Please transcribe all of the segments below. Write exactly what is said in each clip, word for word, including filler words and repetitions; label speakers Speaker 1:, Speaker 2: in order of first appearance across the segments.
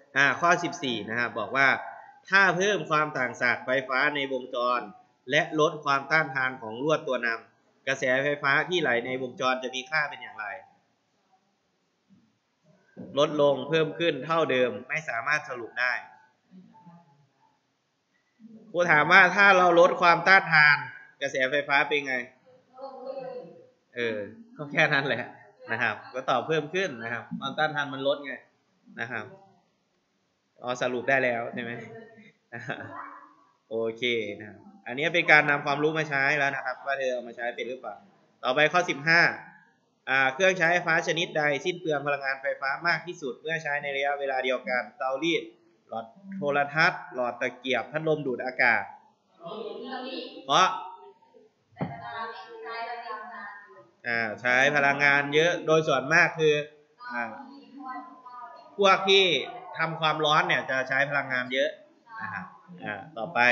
Speaker 1: อ่าข้อสิบสี่นะครับบอกว่าถ้าเพิ่มความต่างศักย์ไฟฟ้าในวงจรและลดความต้านทานของลวดตัวนำกระแสไฟฟ้าที่ไหลในวงจรจะมีค่าเป็นอย่างไรลดลงเพิ่มขึ้นเท่าเดิมไม่สามารถสรุปได้ครูถามว่าถ้าเราลดความต้านทานกระแสไฟฟ้าเป็นไงเออก็แค่นั้นแหละนะครับก็ตอบเพิ่มขึ้นนะครับความต้านทานมันลดไงนะครับอ๋อสรุปได้แล้วใช่ไหมโอเคนะครับอันนี้เป็นการนำความรู้มาใช้แล้วนะครับว่าเธอเอามาใช้เป็นหรือเปล่าต่อไปข้อสิบห้าอ่าเครื่องใช้ไฟฟ้าชนิดใดสิ้นเปลืองพลังงานไฟฟ้ามากที่สุดเมื่อใช้ในระยะเวลาเดียวกันเตารีดหลอดโทรทัศน์หลอดตะเกียบพัดลมดูดอากาศเพราะอ่าใช้พลังงานเยอะโดยส่วนมากคืออ่าพวกที่ทำความร้อนเนี่ยจะใช้พลังงานเยอะนะครับอ่าต่อไป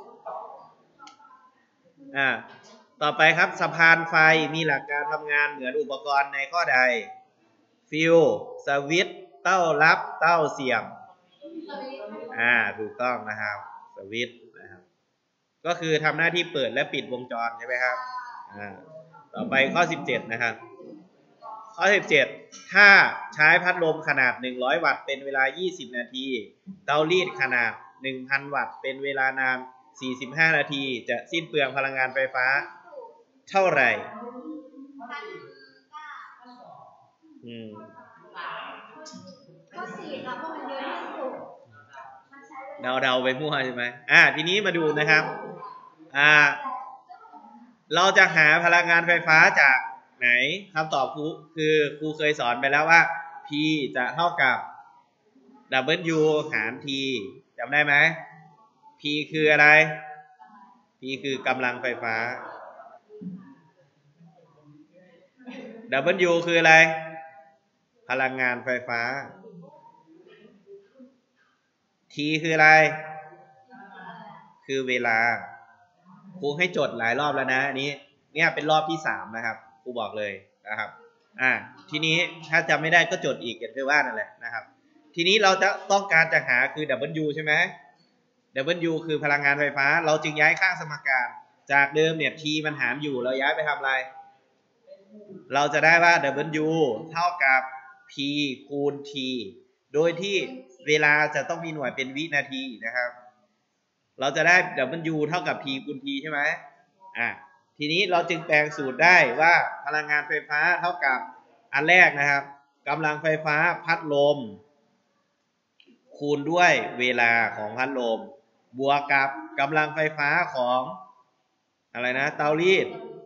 Speaker 1: อ่าต่อไปครับสะพานไฟมีหลักการทำงานเหมือนอุปกรณ์ในข้อใดฟิวสวิตช์เต้ารับเต้าเสียบอ่าถูกต้องนะครับสวิตช์นะครับก็คือทำหน้าที่เปิดและปิดวงจรใช่ไหมครับอ่าต่อไปข้อสิบเจ็ดนะครับข้อสิบเจ็ดถ้าใช้พัดลมขนาดหนึ่งร้อยวัตต์เป็นเวลายี่สิบนาทีเตารีดขนาด หนึ่งพัน วัตต์เป็นเวลานานสี่สิบห้านาทีจะสิ้นเปลืองพลังงานไฟฟ้าเท่าไหร่อืมก็สี่ครับเพราะมันเยอะที่สุดเดาๆไปมั่วใช่ไหมอ่าทีนี้มาดูนะครับอ่าเราจะหาพลังงานไฟฟ้าจากไหนคำตอบครูคือครูเคยสอนไปแล้วว่า P จะเท่ากับ W หาร T จำได้ไหม P คืออะไร P คือกำลังไฟฟ้า W คืออะไรพลังงานไฟฟ้า T คืออะไรคือเวลาครูให้จดหลายรอบแล้วนะอันนี้เนี่ยเป็นรอบที่สามนะครับครูบอกเลยนะครับอ่าทีนี้ถ้าจำไม่ได้ก็จดอีกอย่างที่ว่านั่นแหละนะครับทีนี้เราจะต้องการจะหาคือ W ใช่ไหม W คือพลังงานไฟฟ้าเราจึงย้ายข้างสมการจากเดิมเนี่ย T มันหารอยู่เราย้ายไปทำอะไรเราจะได้ว่า W เท่ากับ P คูณ T โดยที่เวลาจะต้องมีหน่วยเป็นวินาทีนะครับเราจะได้ W เท่ากับ P คูณ T ใช่ไหมอ่ะทีนี้เราจึงแปลงสูตรได้ว่าพลังงานไฟฟ้าเท่ากับอันแรกนะครับกำลังไฟฟ้าพัดลมคูณด้วยเวลาของพัดลมบวกกับกำลังไฟฟ้าของอะไรนะเตารีด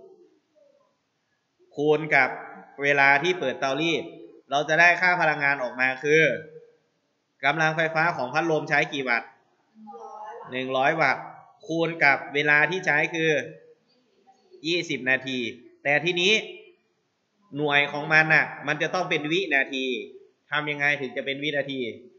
Speaker 1: คูณกับเวลาที่เปิดเตารีดเราจะได้ค่าพลังงานออกมาคือกำลังไฟฟ้าของพัดลมใช้กี่วัตต์หนึ่งร้อยวัตต์คูณกับเวลาที่ใช้คือยี่สิบนาทีแต่ทีนี้หน่วยของมันน่ะมันจะต้องเป็นวินาทีทำยังไงถึงจะเป็นวินาที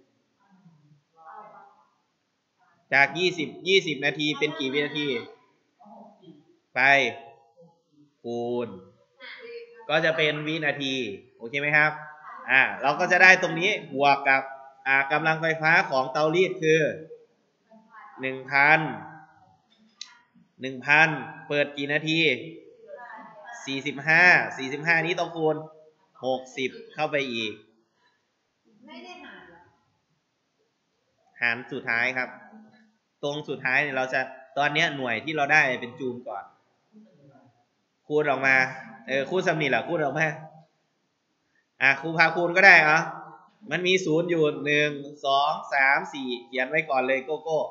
Speaker 1: จากยี่สิบ ยี่สิบนาทีเป็นกี่วินาทีไปคูณก็จะเป็นวินาทีโอเคไหมครับอ่าเราก็จะได้ตรงนี้บวกกับอ่ากำลังไฟฟ้าของเตารีดคือหนึ่งพันหนึ่งพันเปิดกี่นาทีสี่สิบห้า สี่สิบห้านี้ต้องคูณหกสิบเข้าไปอีกไม่ได้หารหารสุดท้ายครับตรงสุดท้ายเนี่ยเราจะตอนนี้หน่วยที่เราได้เป็นจูลก่อนคูณออกมาเออคูณสำนีแหละคูณออกมาอ่ะครูพาคูณก็ได้เหรอมันมีศูนย์อยู่หนึ่งสองสามสี่เขียนไว้ก่อนเลยโกโก้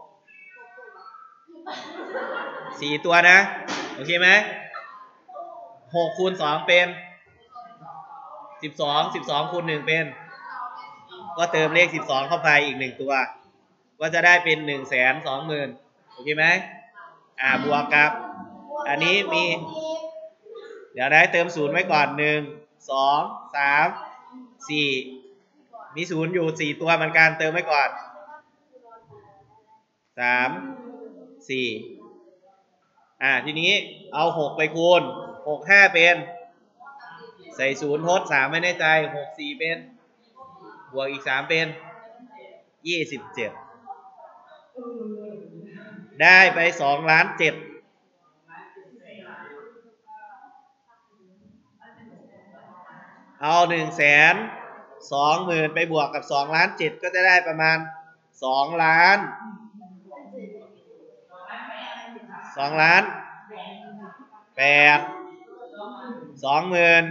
Speaker 1: สี่ตัวนะโอเคไหมหกคูณสองเป็นสิบสอง สิบสองคูณหนึ่งเป็นก็เติมเลขสิบสองเข้าไปอีกหนึ่งตัวก็จะได้เป็นหนึ่งแสนสองหมื่นโอเคไหมอ่าบวกกับอันนี้มีเดี๋ยวได้เติมศูนย์ไว้ก่อนหนึ่งสองสามสี่มีศูนย์อยู่สี่ตัวเหมือนกันเติมไว้ก่อนสามสี่อ่าทีนี้เอาหกไปคูณหกห้าเป็นใส่ศูนย์ทดสามไม่แน่ใจหกสี่เป็นบวกอีกสามเป็นยี่สิบเจ็ดได้ไปสองล้านเจ็ดเอาหนึ่งแสนสองหมื่นไปบวกกับสองล้านเจ็ดก็จะได้ประมาณสองล้านสองล้านแปดสองหมื่น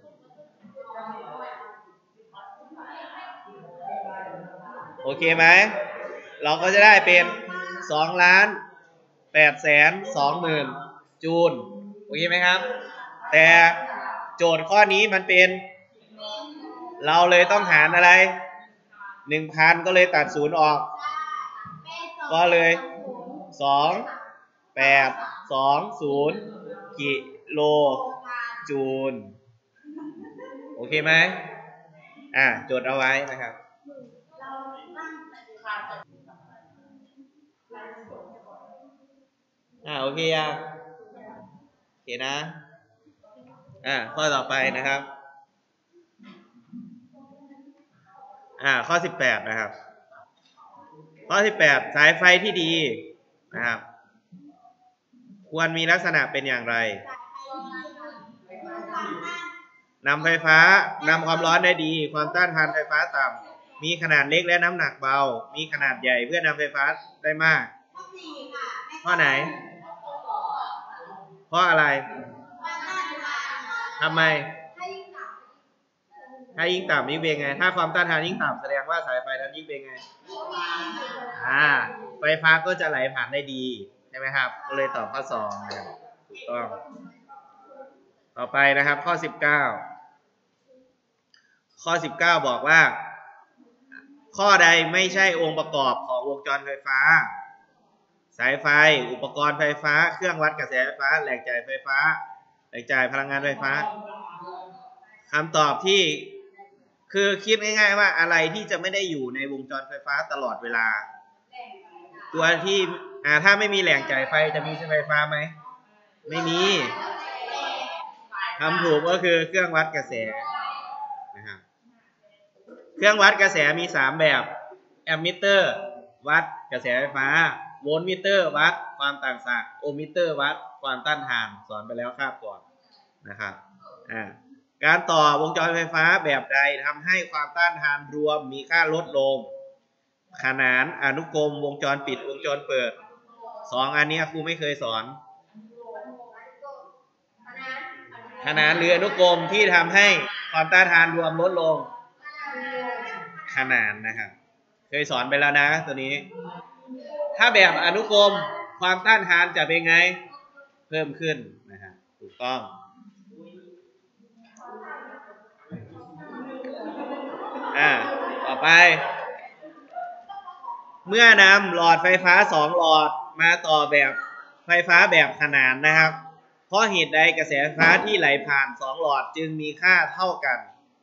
Speaker 1: โอเคไหมเราก็จะได้เป็นสองล้านแปดแสนสองหมื่นจูลโอเคไหมครับแต่โจทย์ข้อนี้มันเป็นเราเลยต้องหารอะไรหนึ่งพันก็เลยตัดศูนย์ออกก็เลยสองแปดสองศูนย์กิโลจูลโอเคไหมอ่าจดเอาไว้นะครับอ่าโอเคอ่ะโอเคนะอ่าข้อต่อไปนะครับอ่าข้อสิบแปดนะครับข้อสิบแปดสายไฟที่ดีนะครับควรมีลักษณะเป็นอย่างไรนำไฟฟ้านำความร้อนได้ดีความต้านทานไฟฟ้าต่ำมีขนาดเล็กและน้ำหนักเบามีขนาดใหญ่เพื่อนำไฟฟ้าได้มากข้อไหนเพราะอะไรทำไมถ้ายิ่งต่ำยิ่งเป็นไงถ้าความต้านทานยิ่งต่ำแสดงว่าสายไฟนั้นยิ่งเป็นไงอ่าไฟฟ้าก็จะไหลผ่านได้ดีใช่ไหมครับก็เลยตอบข้อสองนะครับถูกต้องต่อไปนะครับข้อสิบเก้าข้อสิบเก้าบอกว่าข้อใดไม่ใช่องค์ประกอบของวงจรไฟฟ้าสายไฟอุปกรณ์ไฟฟ้าเครื่องวัดกระแสไฟฟ้าแหล่งจ่ายไฟฟ้าแหล่งจ่ายพลังงานไฟฟ้าคำตอบที่คือคิดง่ายๆว่าอะไรที่จะไม่ได้อยู่ในวงจรไฟฟ้าตลอดเวลาตัวที่อ่าถ้าไม่มีแหล่งจ่ายไฟจะมีไฟฟ้าไหมไม่มีคำถูกก็คือเครื่องวัดกระแสนะครับเครื่องวัดกระแสมีสามแบบแอมมิเตอร์วัดกระแสไฟฟ้าโวลต์มิเตอร์วัดความต่างศักย์โอห์มมิเตอร์วัดความต้านทานสอนไปแล้วคาบก่อนนะครับอ่าการต่อวงจรไฟฟ้าแบบใดทำให้ความต้านทานรวมมีค่าลดลงขนานอนุกรมวงจรปิดวงจรเปิดสองอันนี้ครูไม่เคยสอนขนานหรืออนุกรมที่ทำให้ความต้านทานรวมลดลงขนานนะครับเคยสอนไปแล้วนะตัวนี้ถ้าแบบอนุกรมความต้านทานจะเป็นไงเพิ่มขึ้นนะครับถูกต้องอ่าต่อไปเมื่อนำหลอดไฟฟ้าสองหลอดมาต่อแบบไฟฟ้าแบบขนานนะครับเพราะเหตุใดกระแสไฟฟ้าที่ไหลผ่านสองหลอดจึงมีค่าเท่ากัน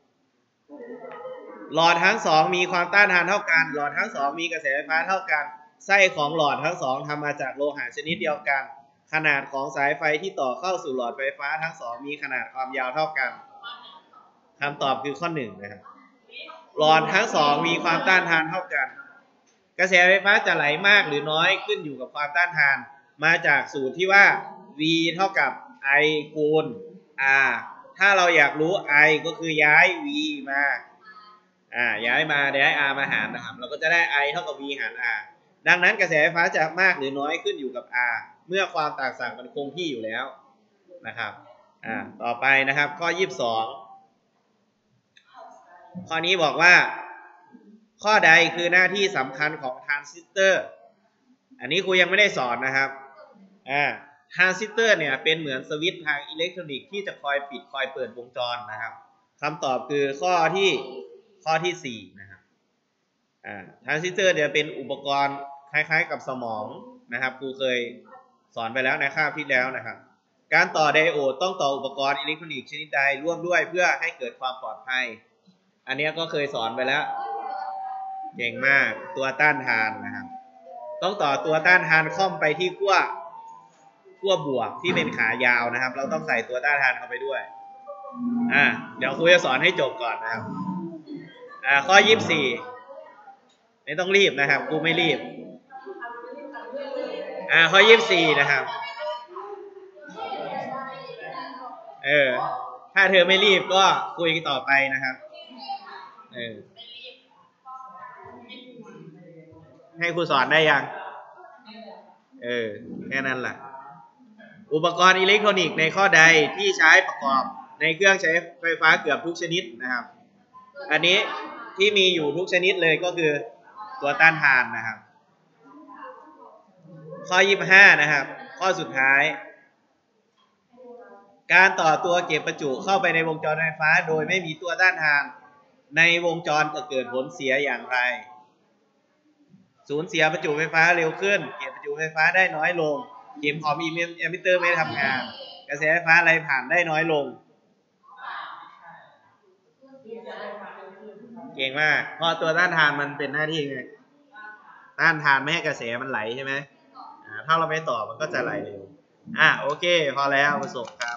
Speaker 1: หลอดทั้งสองมีความต้านทานเท่ากันหลอดทั้งสองมีกระแสไฟฟ้าเท่ากันไส้ของหลอดทั้งสองทำมาจากโลหะชนิดเดียวกันขนาดของสายไฟที่ต่อเข้าสู่หลอดไฟฟ้าทั้งสองมีขนาดความยาวเท่ากันคำตอบคือข้อหนึ่งนะครับหลอดทั้งสองมีความต้านทานเท่ากันกระแสไฟฟ้าจะไหลมากหรือน้อยขึ้นอยู่กับความต้านทานมาจากสูตรที่ว่า V เท่ากับ I คูณ R ถ้าเราอยากรู้ I ก็คือย้าย V มาอ่าย้ายมาย้าย R มาหารนะครับเราก็จะได้ I เท่ากับ V หาร R ดังนั้นกระแสไฟฟ้าจะมากหรือน้อยขึ้นอยู่กับ R เมื่อความต่างศักย์มันคงที่อยู่แล้วนะครับอ่าต่อไปนะครับข้อยี่สิบสองข้อนี้บอกว่าข้อใดคือหน้าที่สำคัญของทรานซิสเตอร์อันนี้ครูยังไม่ได้สอนนะครับอ่าทรานซิสเตอร์เนี่ยเป็นเหมือนสวิตช์ทางอิเล็กทรอนิกส์ที่จะคอยปิดคอยเปิดวงจรนะครับคำตอบคือข้อที่ข้อที่สี่นะครับอ่าทรานซิสเตอร์เนี่ยเป็นอุปกรณ์คล้ายๆกับสมองนะครับครูเคยสอนไปแล้วในคาบที่แล้วนะครับการต่อไดโอดต้องต่ออุปกรณ์อิเล็กทรอนิกส์ชนิดใดร่วมด้วยเพื่อให้เกิดความปลอดภัยอันนี้ก็เคยสอนไปแล้วเก่งมากตัวต้านทานนะครับต้องต่อตัวต้านทานค่อมไปที่ขั้วขั้วบวกที่เป็นขายาวนะครับเราต้องใส่ตัวต้านทานเข้าไปด้วยอ่าเดี๋ยวครูจะสอนให้จบก่อนนะครับอ่าข้อยี่สิบสี่ไม่ต้องรีบนะครับครูไม่รีบอ่าข้อยี่สิบสี่นะครับเออถ้าเธอไม่รีบก็คุยต่อไปนะครับเออให้ครูสอนได้ยังเออแค่นั้นแหละอุปกรณ์อิเล็กทรอนิกส์ในข้อใดที่ใช้ประกอบในเครื่องใช้ไฟฟ้าเกือบทุกชนิดนะครับอันนี้ที่มีอยู่ทุกชนิดเลยก็คือตัวต้านทานนะครับข้อยี่สิบห้านะครับข้อสุดท้ายการต่อตัวเก็บประจุเข้าไปในวงจรไฟฟ้าโดยไม่มีตัวต้านทานในวงจรจะเกิดผลเสียอย่างไรสูญเสียประจุไฟฟ้าเร็วขึ้นเก็บประจุไฟฟ้าได้น้อยลงเข็มของอิมิเตอร์ไม่ทำงานกระแสไฟฟ้าไหลผ่านได้น้อยลงเก่งมากเพราะตัวต้านทานมันเป็นหน้าที่ไงต้านทานไม่ให้กระแสมันไหลใช่ไหมอ่าถ้าเราไม่ต่อมันก็จะไหลเร็วอ่ะโอเคพอแล้วประสบครับ